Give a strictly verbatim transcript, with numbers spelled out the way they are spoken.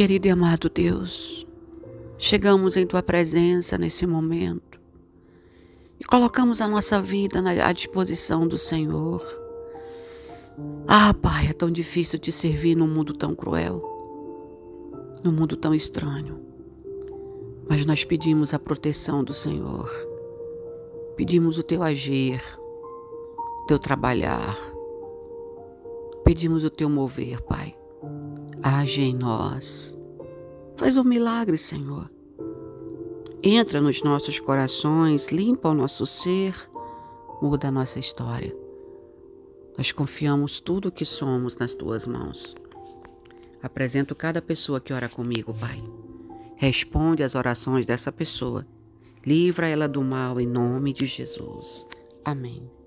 Querido e amado Deus, chegamos em Tua presença nesse momento e colocamos a nossa vida à disposição do Senhor. Ah, Pai, é tão difícil te servir num mundo tão cruel, num mundo tão estranho. Mas nós pedimos a proteção do Senhor, pedimos o Teu agir, o Teu trabalhar, pedimos o Teu mover, Pai. Age em nós, faz um milagre, Senhor. Entra nos nossos corações, limpa o nosso ser, muda a nossa história. Nós confiamos tudo o que somos nas Tuas mãos. Apresento cada pessoa que ora comigo, Pai. Responde às orações dessa pessoa. Livra ela do mal em nome de Jesus. Amém.